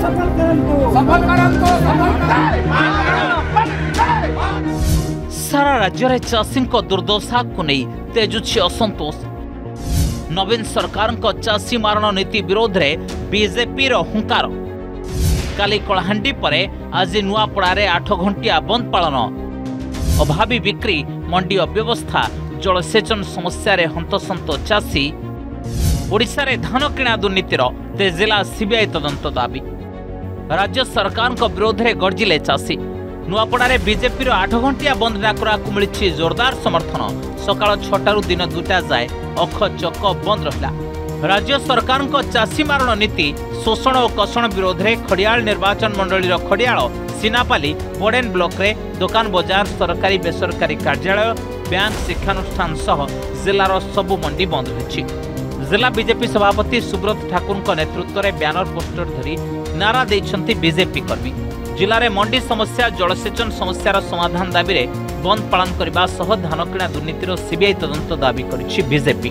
सारा राज्य में चाषी दुर्दशा को नहीं तेजुछि असंतोष। नवीन सरकार चाषी मारण नीति विरोध में बीजेपी हुंकार। काली कलाहांडी पर आज नुआपड़ा 8 घंटिया बंद पालन। अभावी बिक्री, मंडी अव्यवस्था, जलसेचन समस्या रे हंतसंत चाषी। ओडिशा रे धान किणा दुर्नीतिर तेजिला सीबीआई तदंत दाबी। राज्य सरकार विरोध में गर्जिले चाषी। नुआपड़ा बीजेपी 8 घंटिया बंद डाकरा को मिली जोरदार समर्थन। सकाळ 6 दिन 2टा जाए अख चक बंद रहा। राज्य सरकार चाषी मारण नीति, शोषण और कषण विरोध में खड़ियाल निर्वाचन मंडली खड़ियाल, सीनापाली, बोडेन ब्लॉक रे दुकान बजार, सरकारी बेसरकारी कार्यालय, बैंक, शिक्षानुष्ठान सह जिलार सबु मंडी बंद रही। जिला बीजेपी सभापति सुब्रत ठाकुर नेतृत्व में ब्यानर पोस्टर धरी नारा देइछंती बीजेपी कर्मी। जिले में मंडी समस्या, जलसेचन समस्यार समाधान दाबी रे बंद पालन करने सह धान किणा दुर्नीतिर सीबीआई तदंत दाबी करिछि बीजेपी।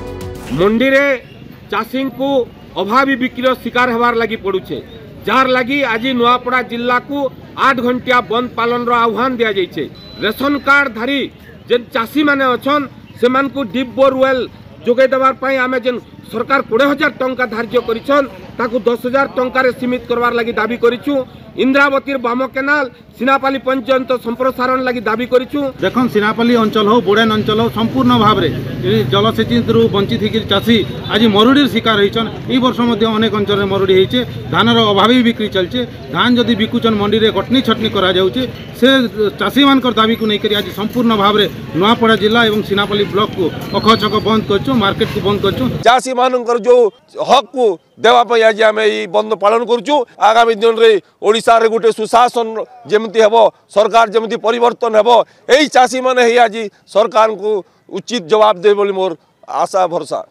मंडी रे चाषी को अभावी बिक्री शिकार होवार लगी पड़ुछे, जार लगी आज नुआपड़ा जिला को 8 घंटिया बंद पालन रो आह्वान दिया जाइछे। रेशन कार्ड धारी जेन चाषी माने अछन सेमान को डीप बोरवेल जोगे देवार पई आमे जेन सरकार 20,000 टंका धार्य करिछन ताकू 10,000 टंका रे सीमित करवार लगी दाबी करिछु। इंद्रावती बाम केनाल सीनापाली पंचायत संप्रसारण लगी दाबी करिछु। देखन सीनापाली अंचल हो, बोडेन अंचल हो, संपूर्ण भाव में जलसेचित वंचित होकर चाषी आज मरुड़ी शिकार होइछन। ई वर्ष मध्य अनेक अंचल में मरुड़ी होइछे। धानर अभावी बिक्री चलছে। धान जदि बिकुचन मंडी रे कटनी छटनी करा जाउछे, से चाषी मानकर दाबी को लेकर आज संपूर्ण भाव में नुआपड़ा जिला और सीनापाली ब्लॉक को अख छक बंद करछु, मार्केट को बंद करछु। चाषी मानकर जो हक को देवाई आज आम बंद पालन करुचु। आगामी दिन में ओडिशा रे गोटे सुशासन जमती हेब, सरकार जमती परिवर्तन हेब, यही चाषी माने ही आज सरकार को उचित जवाब दे बोली मोर आशा भरसा।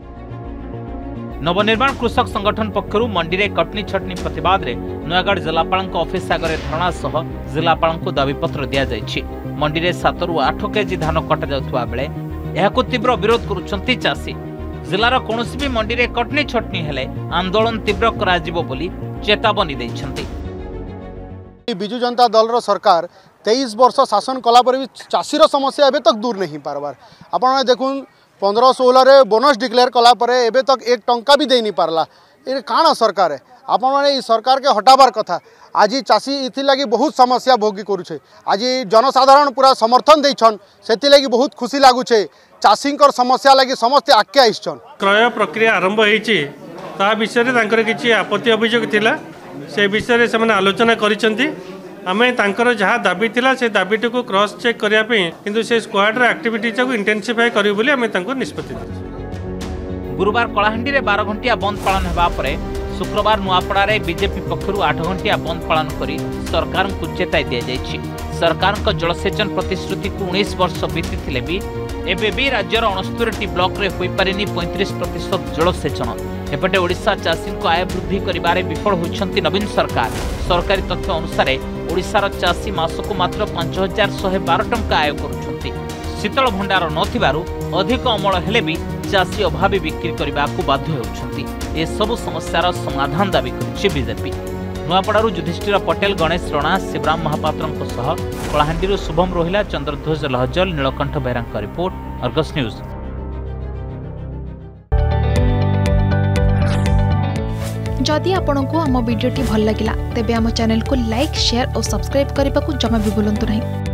नवनिर्माण कृषक संगठन पक्षरु मंडी रे कटनी छटनी प्रतिवाद रे नयागढ़ जिलापाल ऑफिस आगे धरणा सह जिलापाल को दाबीपत्र दिया जायछि। मंडी रे 7 रु 8 केजी धान कटा जाउथुवा बेले एहाको तीव्र विरोध करुछंती चाषी। जिलार कौनसी भी मंडी रे कटनी छटनी हेले आंदोलन तीव्र करा जिवो बोली चेतावनी दैछंती। बिजु जनता दल रो सरकार 23 वर्ष शासन कला पर भी चाषीर समस्या एबे तक दूर नहीं पारबार। आपण देखुन 15-16 रे बोनस डिक्लेयर कला पर एबे तक 1 टंका भी दे नहीं पारला। ये काना सरकार है? आपण माने सरकार के हटाबार कथा। आज चाषी इथि लगी बहुत समस्या भोगी करुछे। आज जनसाधारण पूरा समर्थन देछन, सेति लगी बहुत खुशी लागुछे। चाषी समस्या लगी समस्ते आके आइछन। क्रय प्रक्रिया आरंभ होईछि, ता विषय रे तांकर किछि आपत्ति अभियोग थिला, से विषय रे से आलोचना करिसंती। आमे तांकर जहा दाबी थिला से दाबीटी को क्रॉस चेक करिया पे किंतु से स्क्वाड रे एक्टिविटी को इंटेंसिफाई करियो बोली आमे तांको निष्पत्ति दिछि। गुरुवार कलाहांडी रे 12 घंटिया बंद पालन हेबा परे शुक्रवार नुआपड़ा रे बीजेपी पक्षरु 8 घंटिया बंद पालन करी सरकार को चेताई दिया जायछि। सरकार को जलसेचन प्रतिश्रुति को 19 वर्ष बीती भी एबे भी राज्यर 69 ब्लॉक रे होई पारिनी 35% जलसेचन। एपटे ओडिशा चाषी को आय वृद्धि करिबारे विफल होइछंती नवीन सरकार। सरकारी तथ्य अनुसार ओडिशार चाषी मासको मात्र 5,112 टंका आय करुछंती। शीतल भंडार नथिबारु अधिक अमल हेले भी चाषी अभावी बिक्री करने को बाध्य होउछंती। ए सब समस्यार समाधान दाबी करिछि बीजेपी। नुआपड़ारू युधिष्ठिर पटेल, गणेश रणा, शिवराम महापात्रଙ୍କ सह कलाहांडीरू शुभम रोहिला, चंद्रध्वज लहजल, नीलकंठ बेहराଙ୍କ रिपोर्ट, अर्गस न्यूज। जदि आपंक आम भिडी भल लगा तेब आम चैनल को लाइक, शेयर और सब्सक्राइब करने को जमा भी भूलु नहीं।